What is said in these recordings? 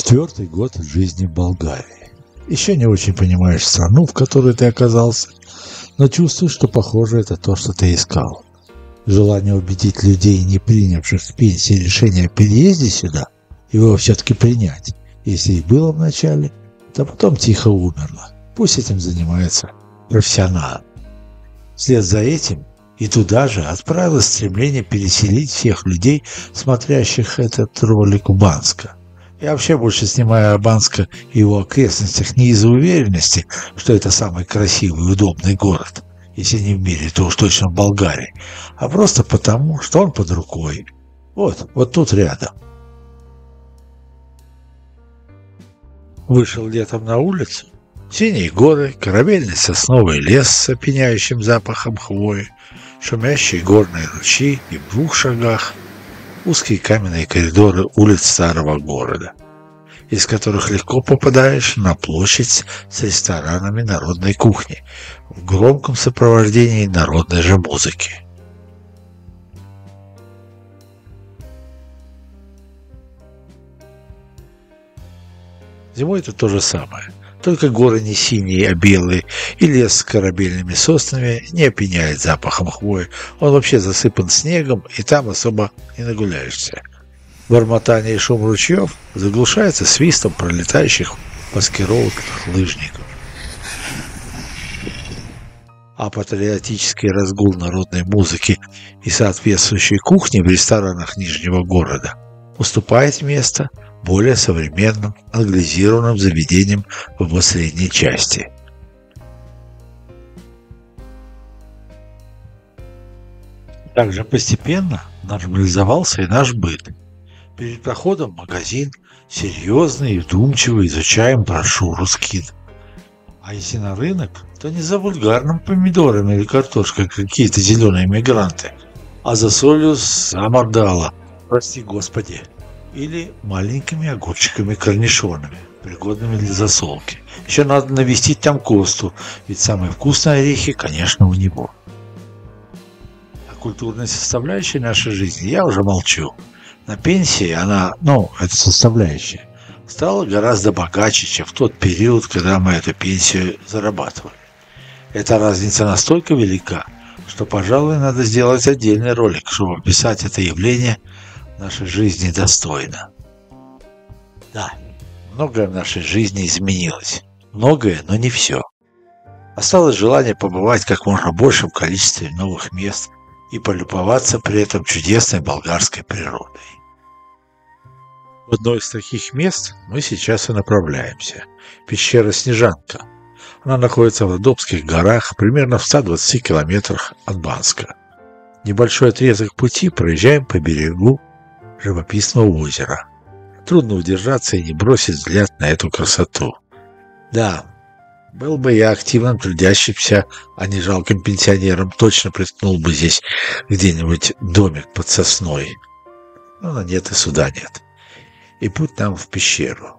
4-й год жизни в Болгарии. Еще не очень понимаешь страну, в которой ты оказался, но чувствуешь, что, похоже, это то, что ты искал. Желание убедить людей, не принявших с пенсии решение о переезде сюда, его все-таки принять, если и было вначале, то потом тихо умерло. Пусть этим занимается профессионал. Вслед за этим и туда же отправилось стремление переселить всех людей, смотрящих этот ролик, в Банска. Я вообще больше снимаю Банска и его окрестностях не из-за уверенности, что это самый красивый и удобный город, если не в мире, то уж точно в Болгарии, а просто потому, что он под рукой. Вот тут рядом. Вышел летом на улицу. Синие горы, корабельный сосновый лес с опьяняющим запахом хвои, шумящие горные ручьи и в 2 шагах узкие каменные коридоры улиц старого города, из которых легко попадаешь на площадь с ресторанами народной кухни в громком сопровождении народной же музыки. Зимой это то же самое. Только горы не синие, а белые, и лес с корабельными соснами не опьяняет запахом хвои. Он вообще засыпан снегом, и там особо не нагуляешься. Бормотание и шум ручьев заглушается свистом пролетающих маскировочных лыжников. А патриотический разгул народной музыки и соответствующей кухни в ресторанах Нижнего города уступает место более современным англизированным заведениям в его средней части. Также постепенно нормализовался и наш быт. Перед проходом в магазин серьезно и вдумчиво изучаем брошюру скид. А если на рынок, то не за вульгарным помидорами или картошкой какие-то зеленые мигранты, а за солью самодала, прости господи, или маленькими огурчиками-корнишонами, пригодными для засолки. Еще надо навестить там Косту, ведь самые вкусные орехи, конечно, у него. О культурной составляющей нашей жизни я уже молчу. На пенсии она, эта составляющая, стала гораздо богаче, чем в тот период, когда мы эту пенсию зарабатывали. Эта разница настолько велика, что, пожалуй, надо сделать отдельный ролик, чтобы описать это явление нашей жизни достойно. Да, многое в нашей жизни изменилось. Многое, но не все. Осталось желание побывать как можно большем количестве новых мест и полюбоваться при этом чудесной болгарской природой. В одно из таких мест мы сейчас и направляемся. Пещера Снежанка. Она находится в Родопских горах, примерно в 120 километрах от Банска. Небольшой отрезок пути проезжаем по берегу живописного озера. Трудно удержаться и не бросить взгляд на эту красоту. Да, был бы я активным трудящимся, а не жалким пенсионером, точно приткнул бы здесь где-нибудь домик под сосной. Но нет и суда нет. И путь нам в пещеру.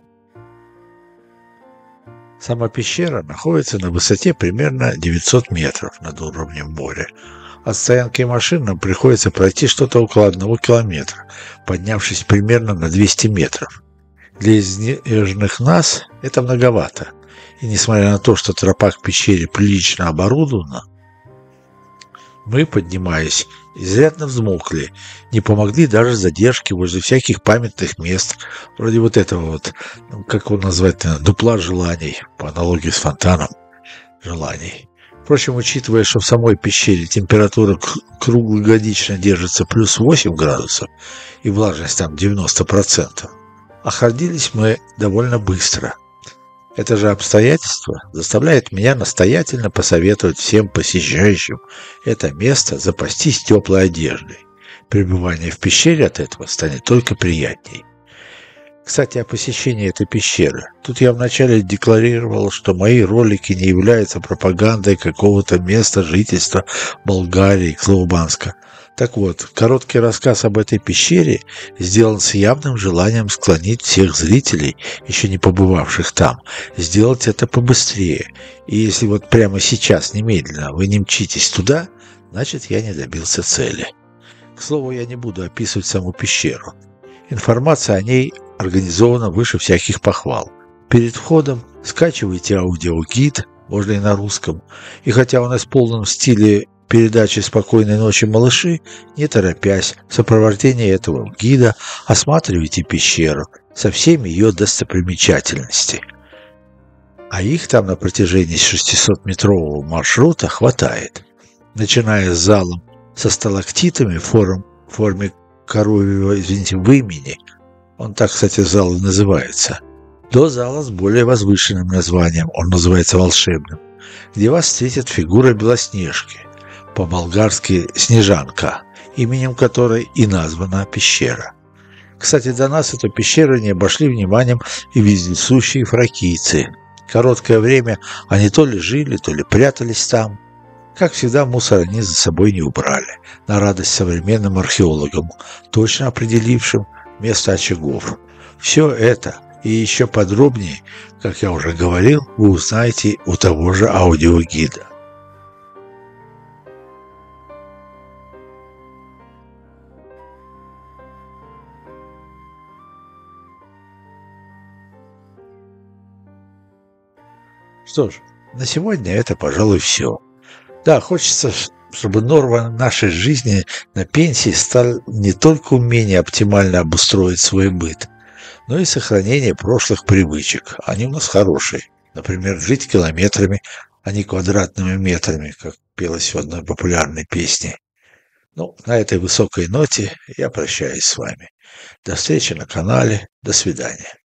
Сама пещера находится на высоте примерно 900 метров над уровнем моря. От стоянки машин нам приходится пройти что-то около 1 километра, поднявшись примерно на 200 метров. Для изнеженных нас это многовато, и несмотря на то, что тропа к пещере прилично оборудована, мы, поднимаясь, изрядно взмокли, не помогли даже задержки возле всяких памятных мест, вроде вот этого как его назвать, дупла желаний, по аналогии с фонтаном желаний. Впрочем, учитывая, что в самой пещере температура круглогодично держится плюс 8 градусов и влажность там 90%, охладились мы довольно быстро. Это же обстоятельство заставляет меня настоятельно посоветовать всем посещающим это место запастись теплой одеждой. Пребывание в пещере от этого станет только приятней. Кстати, о посещении этой пещеры. Тут я вначале декларировал, что мои ролики не являются пропагандой какого-то места жительства Болгарии, к слову, Банска. Так вот, короткий рассказ об этой пещере сделан с явным желанием склонить всех зрителей, еще не побывавших там, сделать это побыстрее. И если вот прямо сейчас, немедленно, вы не мчитесь туда, значит, я не добился цели. К слову, я не буду описывать саму пещеру. Информация о ней организовано выше всяких похвал. Перед входом скачивайте аудиогид, можно и на русском. И хотя он исполнен в стиле передачи «Спокойной ночи, малыши», не торопясь, в сопровождении этого гида осматривайте пещеру со всеми ее достопримечательностями. А их там на протяжении 600-метрового маршрута хватает. Начиная с залом со сталактитами в форме коровьего, вымени, он так, кстати, зал и называется, до зала с более возвышенным названием, он называется волшебным, где вас встретит фигура Белоснежки, по-болгарски Снежанка, именем которой и названа пещера. Кстати, до нас эту пещеру не обошли вниманием и вездесущие фракийцы. Короткое время они то ли жили, то ли прятались там. Как всегда, мусор они за собой не убрали, на радость современным археологам, точно определившим место очагов. Все это и еще подробнее, как я уже говорил, вы узнаете у того же аудиогида. Что ж, на сегодня это, пожалуй, все. Да, хочется, чтобы норма нашей жизни на пенсии стала не только умение оптимально обустроить свой быт, но и сохранение прошлых привычек. Они у нас хорошие. Например, жить километрами, а не квадратными метрами, как пелось в одной популярной песне. Ну, на этой высокой ноте я прощаюсь с вами. До встречи на канале. До свидания.